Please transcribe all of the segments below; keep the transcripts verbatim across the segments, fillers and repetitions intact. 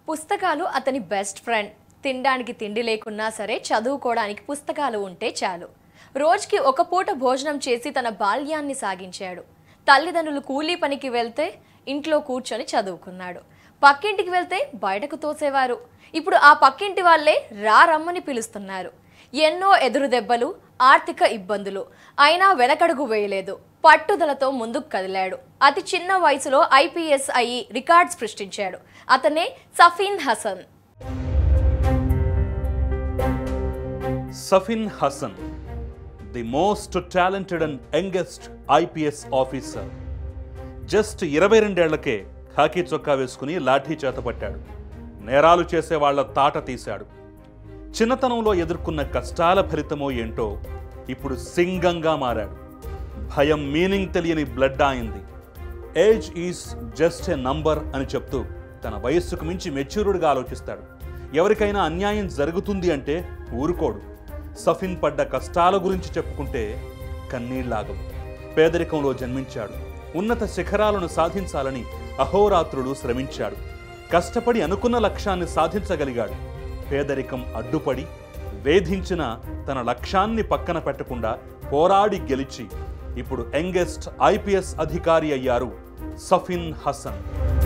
పుస్తకాలు అతని best friend. తినడానికి తిండి లేకున్నా సరే చదువుకోవడానికి పుస్తకాలు ఉంటే చాలు. రోజుకి ఒక పూట భోజనం చేసి తన బాల్యాన్ని సాగించాడు. తల్లిదండ్రులు కూలీ పనికి వెళ్తే ఇంట్లో కూర్చొని చదువుకున్నాడు. పక్కింటికి వెళ్తే బయటకు తోసేవారు. ఇప్పుడు ఆ పక్కింటి వాళ్ళే రా రమ్మని పిలుస్తున్నారు. ఎన్నో ఎదురు దెబ్బలు, ఆర్థిక ఇబ్బందులు అయినా వెనకడుగు వేయలేదు. పట్టుదలతో ముందుకు కదిలాడు. అతి చిన్న వయసులో ఐపీఎస్ అయ్యి రికార్డ్ సృష్టించాడు. అతనే Safeen Hasan. Safeen Hasan, the most talented and youngest IPS officer. Just ఇరవై రెండేళ్లకే ఖాకీ చొక్కా వేసుకుని లాఠీ చేతపట్టాడు. నేరాలు చేసే వాళ్ల తాట తీశాడు. చిన్నతనంలో ఎదుర్కొన్న కష్టాల ఫలితమో ఏంటో ఇప్పుడు సింగంగా మారాడు. భయం మీనింగ్ తెలియని బ్లడ్ ఆయింది. Age is just a number అని చెప్తూ తన వయస్సుకు మించి మెచ్యూర్డ్గా ఆలోచిస్తాడు. ఎవరికైనా అన్యాయం జరుగుతుంది అంటే ఊరుకోడు. సఫీన్ పడ్డ కష్టాల గురించి చెప్పుకుంటే కన్నీళ్లాగవు. పేదరికంలో జన్మించాడు. ఉన్నత శిఖరాలను సాధించాలని అహోరాత్రులు శ్రమించాడు. కష్టపడి అనుకున్న లక్ష్యాన్ని సాధించగలిగాడు. పేదరికం అడ్డుపడి వేధించిన తన లక్ష్యాన్ని పక్కన పెట్టకుండా పోరాడి గెలిచి ఇప్పుడు యంగెస్ట్ ఐపీఎస్ అధికారి అయ్యారు సఫీన్ హసన్.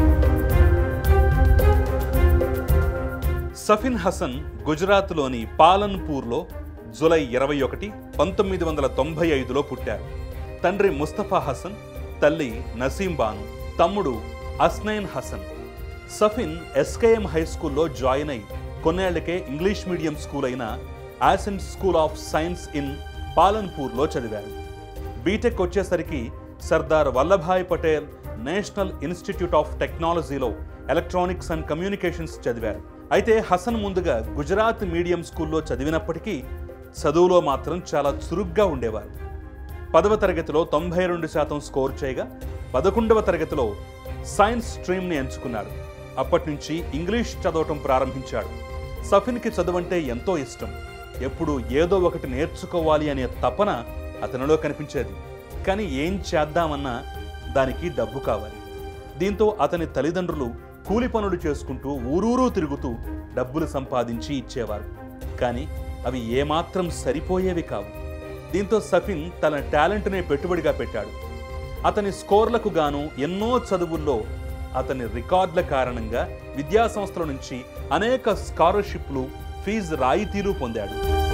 సఫీన్ హసన్ గుజరాత్లోని పాలన్పూర్లో జూలై ఇరవై ఒకటి పంతొమ్మిది వందల తొంభై ఐదులో పుట్టారు. తండ్రి ముస్తఫా హసన్, తల్లి నసీం బాను, తమ్ముడు అస్నైన్ హసన్. సఫీన్ ఎస్కేఎం హై స్కూల్లో జాయిన్ అయి కొన్నేళ్లకే ఇంగ్లీష్ మీడియం స్కూల్ అయిన Ascent school of science in పాలన్పూర్లో చదివారు. బీటెక్ వచ్చేసరికి Sardar Vallabhbhai Patel national institute of టెక్నాలజీలో ఎలక్ట్రానిక్స్ అండ్ కమ్యూనికేషన్స్ చదివారు. అయితే హసన్ ముందుగా గుజరాత్ మీడియం స్కూల్లో చదివినప్పటికీ చదువులో మాత్రం చాలా చురుగ్గా ఉండేవారు. పదవ తరగతిలో తొంభై రెండు శాతం స్కోర్ చేయగా పదకొండవ తరగతిలో సైన్స్ స్ట్రీమ్ని ఎంచుకున్నాడు. అప్పటి నుంచి ఇంగ్లీష్ చదవటం ప్రారంభించాడు. సఫీన్కి చదువంటే ఎంతో ఇష్టం. ఎప్పుడు ఏదో ఒకటి నేర్చుకోవాలి అనే తపన అతనిలో కనిపించేది. కానీ ఏం చేద్దామన్నా దానికి డబ్బు కావాలి. దీంతో అతని తల్లిదండ్రులు కూలి పనులు చేసుకుంటూ ఊరూరూ తిరుగుతూ డబ్బులు సంపాదించి ఇచ్చేవారు. కానీ అవి ఏమాత్రం సరిపోయేవి కావు. దీంతో సఫీన్ తన టాలెంట్నే పెట్టుబడిగా పెట్టాడు. అతని స్కోర్లకు గాను ఎన్నో చదువుల్లో అతని రికార్డుల కారణంగా విద్యా సంస్థల నుంచి అనేక స్కాలర్షిప్లు, ఫీజు రాయితీలు పొందాడు.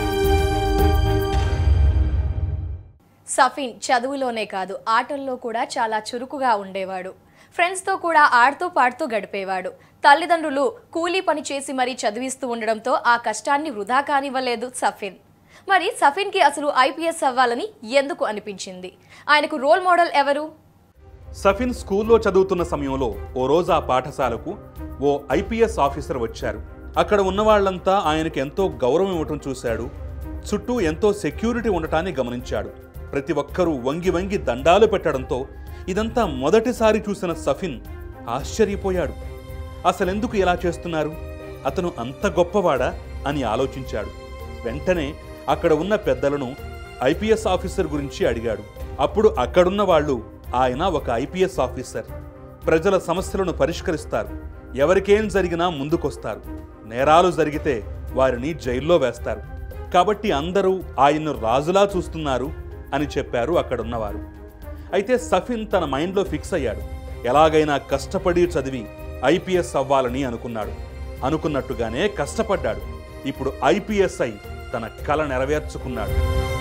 సఫీన్ చదువులోనే కాదు ఆటల్లో కూడా చాలా చురుకుగా ఉండేవాడు. ఫ్రెండ్స్తో కూడా ఆడుతూ పాడుతూ గడిపేవాడు. తల్లిదండ్రులు కూలీ పని చేసి మరీ చదివిస్తూ ఉండడంతో ఆ కష్టాన్ని వృధా కానివ్వలేదు సఫీన్. మరి సఫీన్కి అసలు ఐపీఎస్ అవ్వాలని ఎందుకు అనిపించింది? ఆయనకు రోల్ మోడల్ ఎవరు? సఫీన్ స్కూల్లో చదువుతున్న సమయంలో ఓ రోజు ఆ పాఠశాలకు ఓ ఐపీఎస్ ఆఫీసర్ వచ్చారు. అక్కడ ఉన్న వాళ్ళంతా ఆయనకు ఎంతో గౌరవం ఇవ్వటం చూశాడు. చుట్టూ ఎంతో సెక్యూరిటీ ఉండటాన్ని గమనించాడు. ప్రతి ఒక్కరూ వంగి వంగి దండాలు పెట్టడంతో ఇదంతా మొదటిసారి చూసిన సఫీన్ ఆశ్చర్యపోయాడు. అసలెందుకు ఇలా చేస్తున్నారు? అతను అంత గొప్పవాడా అని ఆలోచించాడు. వెంటనే అక్కడ ఉన్న పెద్దలను ఐపీఎస్ ఆఫీసర్ గురించి అడిగాడు. అప్పుడు అక్కడున్న వాళ్ళు ఆయన ఒక ఐపీఎస్ ఆఫీసర్, ప్రజల సమస్యలను పరిష్కరిస్తారు, ఎవరికేం జరిగినా ముందుకొస్తారు, నేరాలు జరిగితే వారిని జైల్లో వేస్తారు, కాబట్టి అందరూ ఆయన్ను రాజులా చూస్తున్నారు అని చెప్పారు అక్కడున్నవారు. అయితే సఫీన్ తన మైండ్లో ఫిక్స్ అయ్యాడు. ఎలాగైనా కష్టపడి చదివి ఐపీఎస్ అవ్వాలని అనుకున్నాడు. అనుకున్నట్టుగానే కష్టపడ్డాడు. ఇప్పుడు ఐపీఎస్ అయి తన కల నెరవేర్చుకున్నాడు.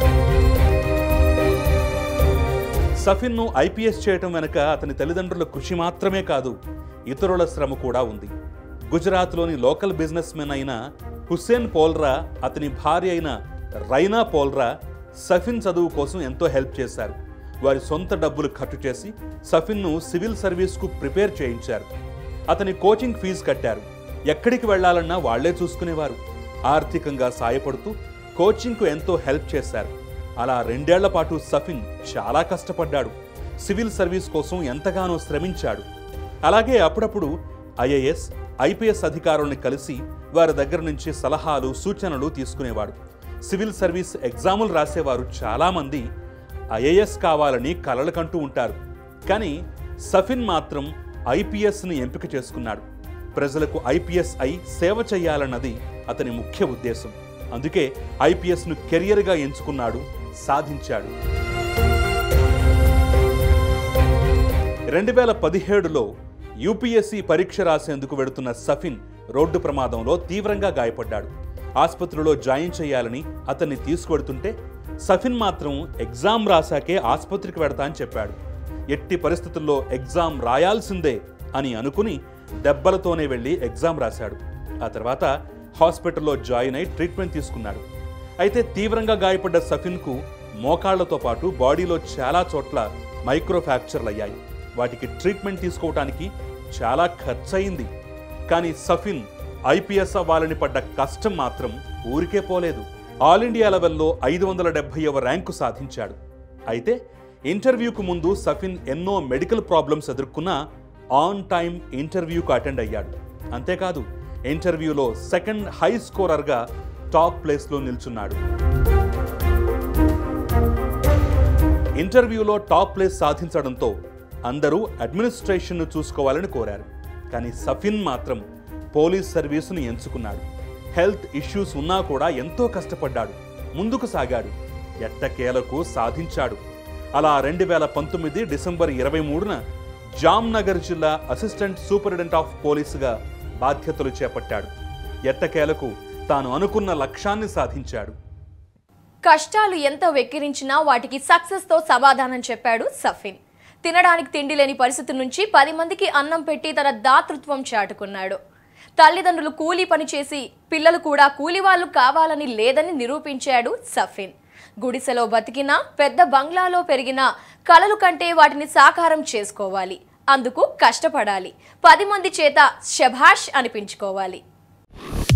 సఫీన్ను ఐపీఎస్ చేయటం వెనుక అతని తల్లిదండ్రుల కృషి మాత్రమే కాదు, ఇతరుల శ్రమ కూడా ఉంది. గుజరాత్లోని లోకల్ బిజినెస్ మెన్ అయిన హుస్సేన్ పోల్రా, అతని భార్య అయిన రైనా పోల్రా సఫీన్ చదువు కోసం ఎంతో హెల్ప్ చేశారు. వారి సొంత డబ్బులు ఖర్చు చేసి సఫీన్ను సివిల్ సర్వీస్కు ప్రిపేర్ చేయించారు. అతని కోచింగ్ ఫీజు కట్టారు. ఎక్కడికి వెళ్లాలన్నా వాళ్లే చూసుకునేవారు. ఆర్థికంగా సాయపడుతూ కోచింగ్కు ఎంతో హెల్ప్ చేశారు. అలా రెండేళ్ల పాటు సఫీన్ చాలా కష్టపడ్డాడు. సివిల్ సర్వీస్ కోసం ఎంతగానో శ్రమించాడు. అలాగే అప్పుడప్పుడు ఐఏఎస్, ఐపీఎస్ అధికారుల్ని కలిసి వారి దగ్గర నుంచి సలహాలు, సూచనలు తీసుకునేవాడు. సివిల్ సర్వీస్ ఎగ్జాములు రాసేవారు చాలామంది ఐఏఎస్ కావాలని కలలు కంటూ ఉంటారు. కానీ సఫీన్ మాత్రం ఐపీఎస్ని ఎంపిక చేసుకున్నాడు. ప్రజలకు ఐపీఎస్ అయి సేవ చేయాలన్నది అతని ముఖ్య ఉద్దేశం. అందుకే ఐపీఎస్ను కెరియర్గా ఎంచుకున్నాడు, సాధించాడు. రెండు వేల పదిహేడులో యూపీఎస్సీ పరీక్ష రాసేందుకు వెడుతున్న సఫిన్ రోడ్డు ప్రమాదంలో తీవ్రంగా గాయపడ్డాడు. ఆసుపత్రిలో జాయిన్ చేయాలని అతన్ని తీసుకువెడుతుంటే సఫిన్ మాత్రం ఎగ్జామ్ రాశాకే ఆసుపత్రికి వెడతా అని చెప్పాడు. ఎట్టి పరిస్థితుల్లో ఎగ్జామ్ రాయాల్సిందే అని అనుకుని దెబ్బలతోనే వెళ్ళి ఎగ్జామ్ రాశాడు. ఆ తర్వాత హాస్పిటల్లో జాయిన్ అయి ట్రీట్మెంట్ తీసుకున్నాడు. అయితే తీవ్రంగా గాయపడ్డ సఫిన్కు మోకాళ్లతో పాటు బాడీలో చాలా చోట్ల మైక్రో ఫ్రాక్చర్లు అయ్యాయి. వాటికి ట్రీట్మెంట్ తీసుకోవటానికి చాలా ఖర్చయింది. కానీ సఫిన్ ఐపీఎస్ అవ్వాలని పడ్డ కష్టం మాత్రం ఊరికే పోలేదు. ఆల్ ఇండియా లెవెల్లో ఐదు వందల డెబ్బైవ ర్యాంకు సాధించాడు. అయితే ఇంటర్వ్యూకు ముందు సఫిన్ ఎన్నో మెడికల్ ప్రాబ్లమ్స్ ఎదుర్కొన్నా ఆన్ టైం ఇంటర్వ్యూకు అటెండ్ అయ్యాడు. అంతేకాదు ఇంటర్వ్యూలో సెకండ్ హై స్కోరర్గా టాప్ ప్లేస్లో నిల్చున్నాడు. ఇంటర్వ్యూలో టాప్ ప్లేస్ సాధించడంతో అందరూ అడ్మినిస్ట్రేషన్ను చూసుకోవాలని కోరారు. కానీ సఫిన్ మాత్రం పోలీస్ సర్వీసును ఎంచుకున్నాడు. హెల్త్ ఇష్యూస్ ఉన్నా కూడా ఎంతో కష్టపడ్డాడు, ముందుకు సాగాడు, ఎట్టకేలకు సాధించాడు. అలా రెండు వేల పంతొమ్మిది డిసెంబర్ ఇరవై మూడున జామ్నగర్ జిల్లా అసిస్టెంట్ సూపరింటెండెంట్ ఆఫ్ పోలీసుగా బాధ్యతలు చేపట్టాడు. ఎట్టకేలకు తాను అనుకున్న లక్ష్యాన్ని సాధించాడు. కష్టాలు ఎంత వెక్కిరించినా వాటికి సక్సెస్తో సమాధానం చెప్పాడు సఫిన్. తినడానికి తిండి లేని పరిస్థితి నుంచి పది మందికి అన్నం పెట్టి తన దాతృత్వం చాటుకున్నాడు. తల్లిదండ్రులు కూలీ పని చేసి పిల్లలు కూడా కూలి వాళ్ళు కావాలని లేదని నిరూపించాడు సఫిన్. గుడిసెలో బతికినా పెద్ద బంగ్లాలో పెరిగినా కలలు కంటే వాటిని సాకారం చేసుకోవాలి. అందుకు కష్టపడాలి. పది మంది చేత శభాష్ అనిపించుకోవాలి.